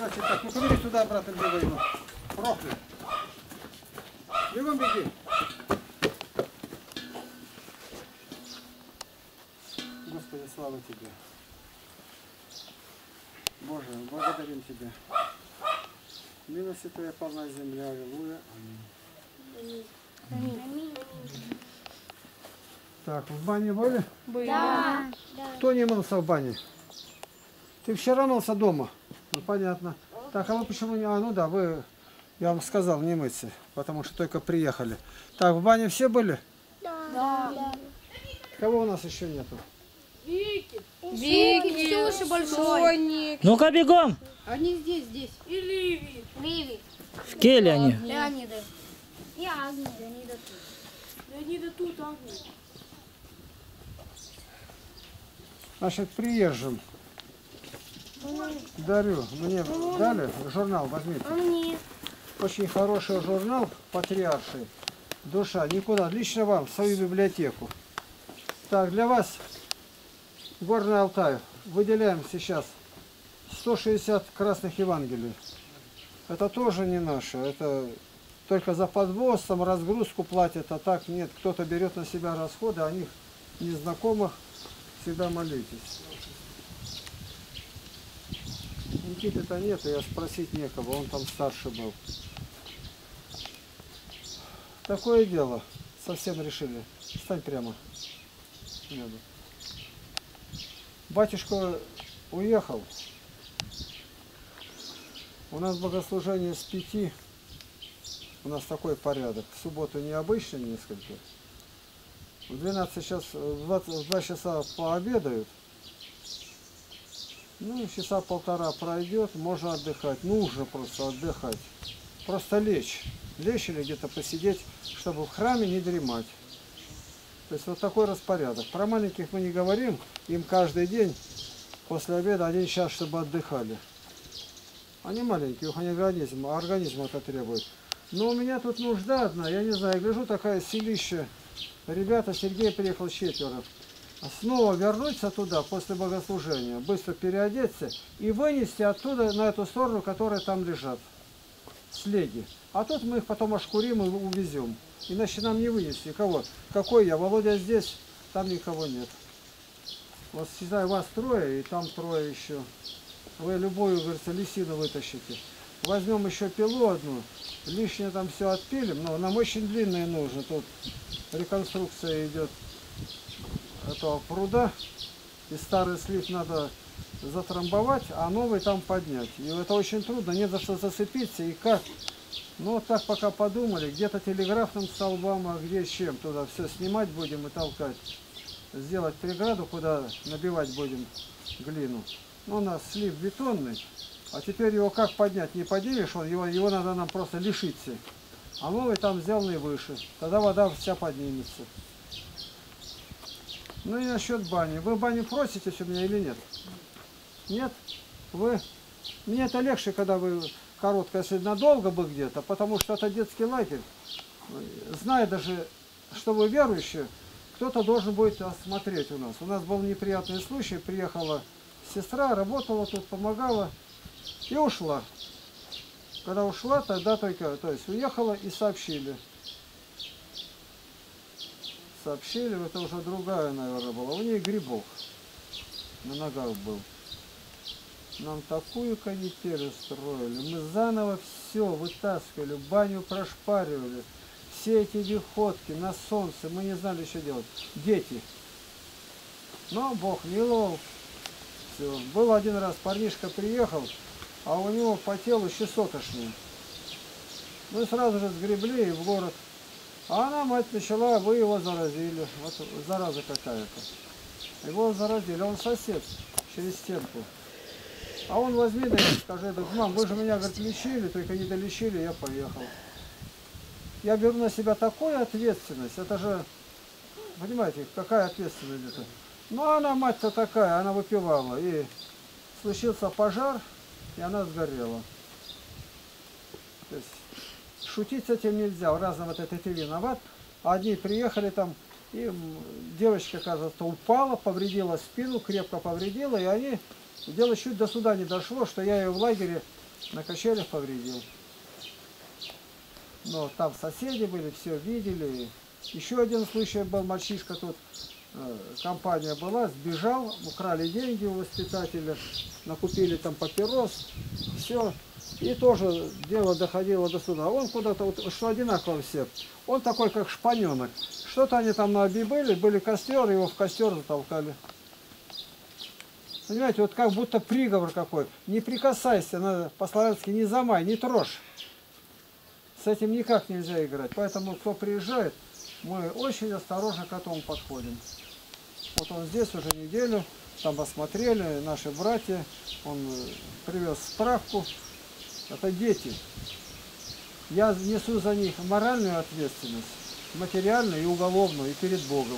короче, так, ну-ка бери туда обратно, где войну. Проклят. Бегом беги. Господи, слава Тебе. Боже, благодарим Тебя. Милости Твоя полна земля. Аллилуйя. Аминь. Аминь. Так, в бане были? Да. Кто не мылся в бане? Ты вчера мылся дома? Ну, понятно. Так, а вы почему не... А, ну да, вы... Я вам сказал, не мыться, потому что только приехали. Так, в бане все были? Да. Кого у нас еще нету? Вики, Ксюша большой. Ну-ка бегом! Они здесь. И Ливи. В келе они. Леонида. И Агния. Леонида тут, Агния. Значит, приезжим. Дарю. Мне дали журнал, возьмите. Мне. Очень хороший журнал «Патриарший». Душа. Никуда. Лично вам, в свою библиотеку. Так, для вас Горный Алтай. Выделяем сейчас 160 красных Евангелий. Это тоже не наше. Это только за подвоз, там разгрузку платят, а так нет. Кто-то берет на себя расходы, о них незнакомых всегда молитесь. Никиты-то нет, я спросить некого, он там старше был. Такое дело. Совсем решили. Стань прямо. Надо. Батюшка уехал. У нас богослужение с 5. У нас такой порядок. В субботу необычно несколько. В 12 сейчас, в 2 часа пообедают. Ну, часа полтора пройдет, можно отдыхать. Нужно просто отдыхать. Просто лечь. Лечь или где-то посидеть, чтобы в храме не дремать. То есть вот такой распорядок. Про маленьких мы не говорим. Им каждый день после обеда 1 час, чтобы отдыхали. Они маленькие, у них организм это требует. Но у меня тут нужда одна, я не знаю, гляжу, такая селища. Ребята, Сергей приехал 4. Снова вернуться туда после богослужения, быстро переодеться и вынести оттуда на эту сторону, которые там лежат. Слеги. А тут мы их потом ошкурим и увезем. Иначе нам не вынести никого. Какой я? Володя здесь, там никого нет. Вот считай, вас 3, и там 3 еще. Вы любую, говорится, лисину вытащите. Возьмем еще пилу одну, лишнее там все отпилим, но нам очень длинные нужно. Тут реконструкция идет этого пруда, и старый слив надо затрамбовать, а новый там поднять. И это очень трудно, не за что зацепиться, и как. Ну вот так пока подумали, где-то телеграфным столбам, а где чем, туда все снимать будем и толкать. Сделать преграду, куда набивать будем глину. Ну, у нас слив бетонный, а теперь его как поднять? Не поднимешь, его надо нам просто лишиться. А новый там сделанный выше, тогда вода вся поднимется. Ну и насчет бани. Вы баню проситесь у меня или нет? Нет? Вы? Мне это легче, когда вы коротко, если надолго бы где-то, потому что это детский лагерь. Зная даже, что вы верующие, кто-то должен будет осмотреть у нас. У нас был неприятный случай, приехала сестра, работала тут, помогала и ушла. Когда ушла, тогда только, то есть уехала и сообщили. Сообщили, это уже другая, наверное, была. У нее грибок на ногах был. Нам такую канитель устроили. Мы заново все вытаскивали, баню прошпаривали. Все эти выходки на солнце, мы не знали, что делать. Дети. Но Бог миловал. Все. Был один раз, парнишка приехал, а у него по телу щесотошнее. Мы сразу же сгребли и в город. А она, мать, начала, вы его заразили. Вот зараза какая-то. Его заразили, он сосед через стенку. А он возьми, да и скажи, мам, вы же меня, говорит, лечили, только не долечили, я поехал. Я беру на себя такую ответственность, это же, понимаете, какая ответственность это. Ну, она, мать-то такая, она выпивала, и случился пожар, и она сгорела. То есть, шутить с этим нельзя, разом вот это ты виноват. Одни приехали там, и девочка, кажется, упала, повредила спину, крепко повредила, и они, дело чуть до суда не дошло, что я ее в лагере На качелях повредил. Но там соседи были, все видели. Еще один случай был, мальчишка тут, компания была, сбежал, украли деньги у воспитателя, накупили там папирос, все. И тоже дело доходило до суда. Он куда-то, вот, что одинаково все. Он такой, как шпаненок. Что-то они там на оби были костер, его в костер затолкали. Понимаете, вот как будто приговор какой. Не прикасайся, надо по-славянски не замай, не трожь. С этим никак нельзя играть. Поэтому, кто приезжает, мы очень осторожно к этому подходим. Вот он здесь уже неделю, там осмотрели, наши братья, он привез справку. Это дети. Я несу за них моральную ответственность, материальную и уголовную, и перед Богом.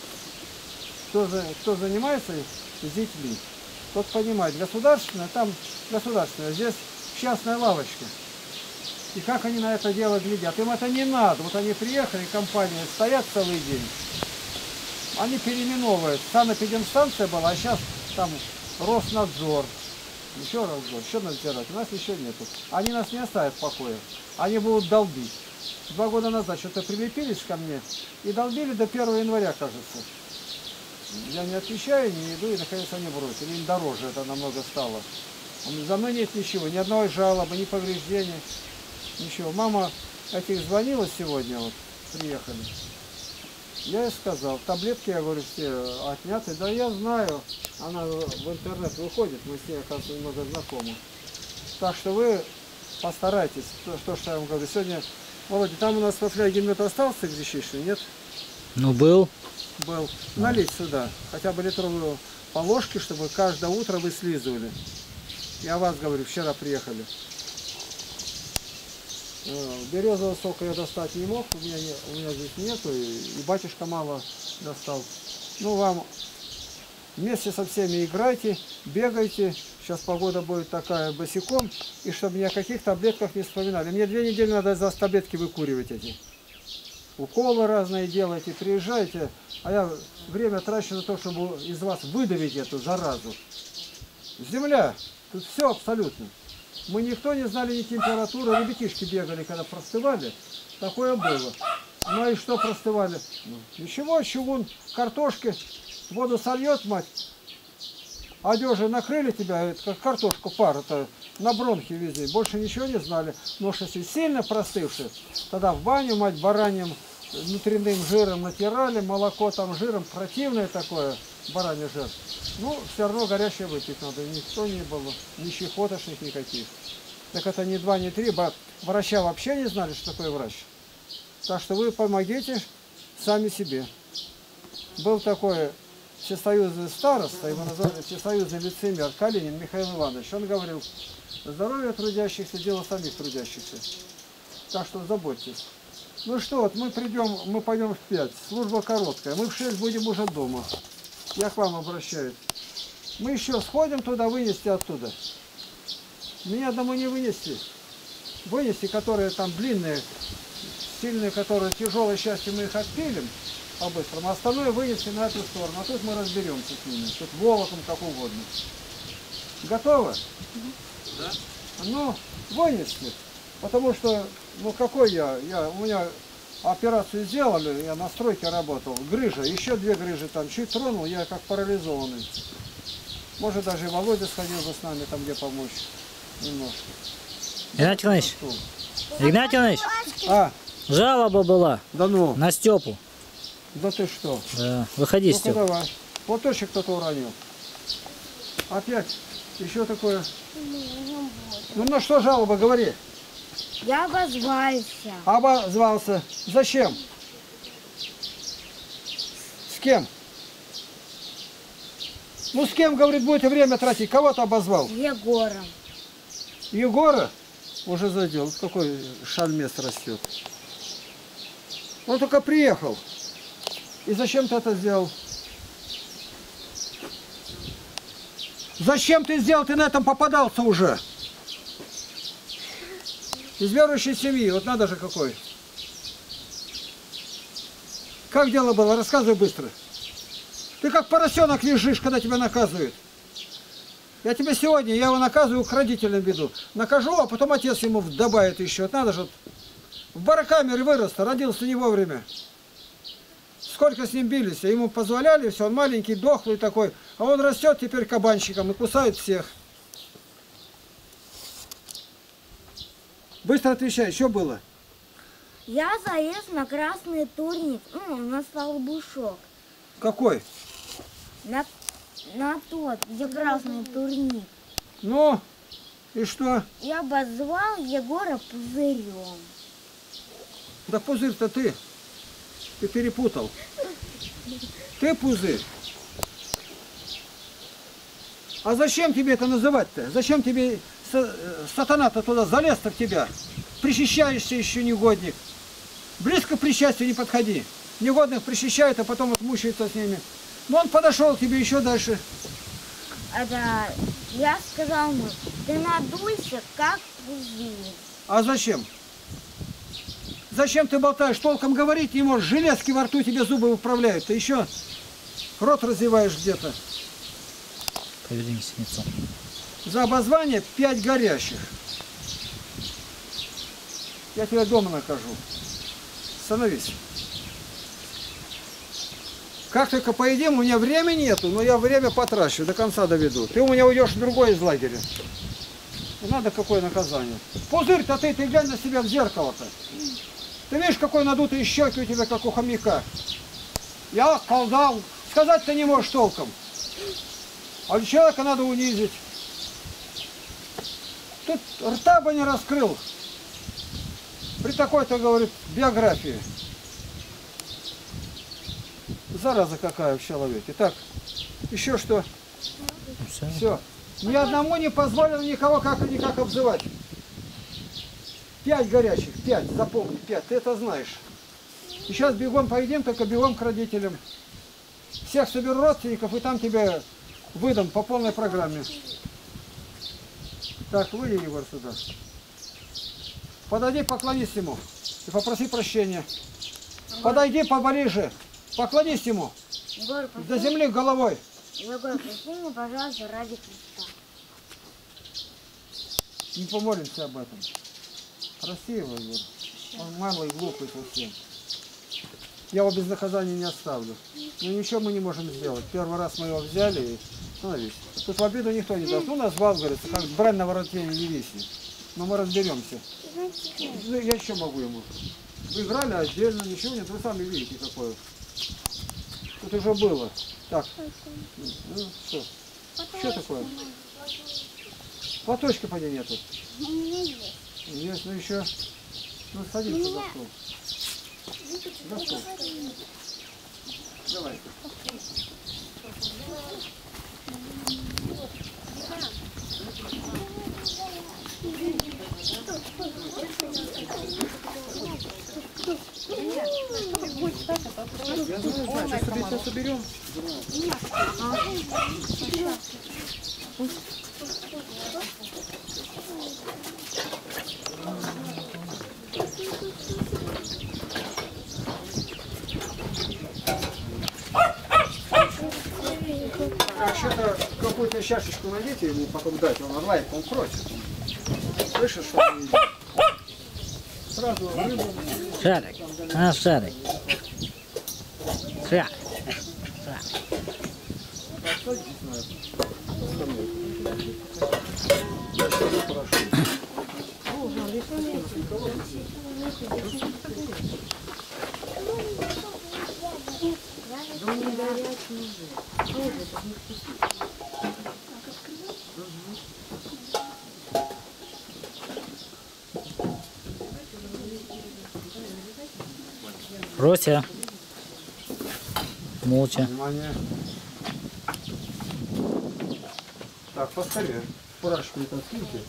Кто занимается с детьми, тот понимает. Государственное, там государственное, здесь частная лавочка. И как они на это дело глядят? Им это не надо. Вот они приехали, компания стоят целый день. Они переименовывают. Санэпидемстанция была, а сейчас там Роснадзор. Еще Росгор, еще надзирать. У нас еще нету. Они нас не оставят в покое. Они будут долбить. 2 года назад что-то прилепились ко мне и долбили до 1 января, кажется. Я не отвечаю, не иду, и наконец они бросили. Им дороже это намного стало. За мной нет ничего, ни одной жалобы, ни повреждений. Ничего. Мама этих звонила сегодня, вот, приехали. Я ей сказал, таблетки, я говорю, все отняты. Да я знаю, она в интернет выходит, мы с ней, оказывается, немного знакомы. Так что вы постарайтесь, что я вам говорю. Сегодня, Володя, там у нас во фляге мед остался гречишный, нет? Ну, был. Был. Налить сюда, хотя бы литровую по ложке, чтобы каждое утро вы слизывали. Я вас говорю, вчера приехали. Березового сока я достать не мог, у меня здесь нету, и батюшка мало достал. Ну, вам вместе со всеми играйте, бегайте. Сейчас погода будет такая босиком, и чтобы ни о каких таблетках не вспоминали. Мне 2 недели надо за таблетки выкуривать эти. Уколы разные делайте, приезжайте, а я время трачу на то, чтобы из вас выдавить эту заразу. Земля, тут все абсолютно. Мы никто не знали ни температуры, ребятишки бегали, когда простывали, такое было. Ну и что простывали? Ничего, чугун, картошки, воду сольет, мать, одежи накрыли тебя, это как картошку пар, это на бронхе везде, больше ничего не знали. Но если сильно простывшие, тогда в баню, мать, бараньим внутренним жиром натирали, молоко там жиром, противное такое, бараний жир. Ну, все равно горячее выпить надо, никто не было, ни чехотошных никаких. Так это не 2, не 3, врача вообще не знали, что такое врач. Так что вы помогите сами себе. Был такой всесоюзный староста, его назвали всесоюзный лицемер Калинин Михаил Иванович. Он говорил, здоровье трудящихся, дело самих трудящихся. Так что заботьтесь. Ну что, вот мы пойдем в 5, служба короткая, мы в 6 будем уже дома. Я к вам обращаюсь. Мы еще сходим туда, вынести оттуда. Меня одному не вынести. Вынести, которые там длинные, сильные, которые тяжелые, счастье, мы их отпилим по-быстрому. А остальное вынести на эту сторону. А тут мы разберемся с ними. Тут волоком, как угодно. Готовы? Да. Ну, вынести. Потому что, ну какой у меня операцию сделали, я на стройке работал, грыжа, еще 2 грыжи там, чуть тронул, я как парализованный. Может даже и Володя сходил бы с нами там, где помочь немножко. Игнатий Иванович, Игнатий Иванович, жалоба была, да ну, на Степу. Да ты что? Да, выходи, Ну-ка Степ. давай, платочек кто-то уронил. Опять, еще такое. Ну на что жалоба, говори. Я обозвался. Обозвался. Зачем? С кем? Ну с кем, говорит, будете время тратить? Кого-то обозвал? Егором. Егора? Уже задел. Какой шальмес растет. Он только приехал. И зачем ты это сделал? Зачем ты сделал? Ты на этом попадался уже. Из верующей семьи, вот надо же какой. Как дело было? Рассказывай быстро. Ты как поросенок лежишь, когда тебя наказывают. Я тебе сегодня, я его наказываю, к родителям веду. Накажу, а потом отец ему добавит еще. Вот надо же, в барокамере вырос, родился не вовремя. Сколько с ним бились, ему позволяли, все, он маленький, дохлый такой, а он растет теперь кабанчиком и кусает всех. Быстро отвечай, что было? Я залез на красный турник, ну, на столбушок. Какой? На тот, где красный турник. Ну, и что? Я обозвал Егора пузырем. Да пузырь-то ты перепутал. Ты пузырь. А зачем тебе это называть-то? Зачем тебе сатана-то туда залез-то в тебя? Причащаешься еще, негодник. Близко к причастию не подходи. Негодных причащают, а потом отмучаются с ними. Но он подошел к тебе еще дальше. Это я сказал ему, ты надуйся, как пузырь. А зачем? Зачем ты болтаешь? Толком говорить не можешь. Железки во рту тебе зубы выправляют. Ты еще рот развиваешь где-то. Поведение синицу. За обозвание 5 горящих. Я тебя дома накажу. Становись. Как только поедим, у меня времени нету, но я время потрачу, до конца доведу. Ты у меня уйдешь в другой из лагеря. Надо какое наказание. Пузырь-то ты глянь на себя в зеркало-то. Ты видишь, какой надутые щеки у тебя, как у хомяка. Я колдал. Сказать-то не можешь толком. А человека надо унизить. Тут рта бы не раскрыл. При такой-то, говорит, биографии. Зараза какая в человеке. Так, еще что? Все. Ни одному не позволено никого никак обзывать. 5 горячих, 5, запомни, 5, ты это знаешь. И сейчас бегом поедим, только бегом к родителям. Всех соберу родственников, и там тебя выдам по полной программе. Так, выйди, Егор, сюда. Подойди, поклонись ему и попроси прощения. Подойди поближе, поклонись ему. Егор, До земли головой. Егор, прости меня, пожалуйста, ради Христа. Не помолимся об этом. Прости его, Егор. Он малый, глупый совсем. Я его без наказания не оставлю. Но ничего мы не можем сделать. Первый раз мы его взяли и становись. Тут в обиду никто не даст. Ну, назвал, говорится, как брань на воротине не виснет. Но мы разберемся. Ну, я еще могу ему. Вы играли отдельно, ничего нет. Вы сами видите, какое. Тут уже было. Так. Ну, что? Что такое? Платочка поди нету. У меня есть. Есть, ну еще. Ну, садись за стол. За стол. Давай. Я знаю, сейчас соберем. Так, что-то какую-то чашечку найдите ему потом дать, он лает, он просит. Слышишь, что он едет? Сразу рыбу. Шарик. А, шарик. Шарик. Садитесь на это. Я сейчас попрошу. Рося. Молча. Внимание. Так, поскорее. Фуражку это откиньте.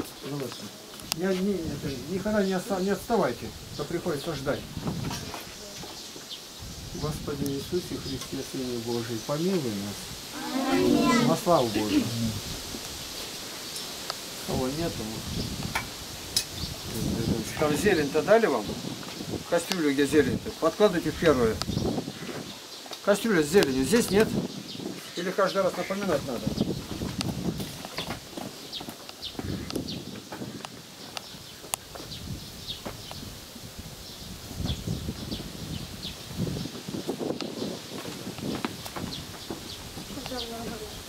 Никогда не отставайте, то приходится ждать. Господи Иисусе Христе, Сыне Божий, помилуй нас. Во славу Божию. Кого нету? Там зелень-то дали вам? Кастрюлю, где зелень-то? Подкладывайте в первую. Кастрюля с зеленью. Здесь нет? Или каждый раз напоминать надо? Ага.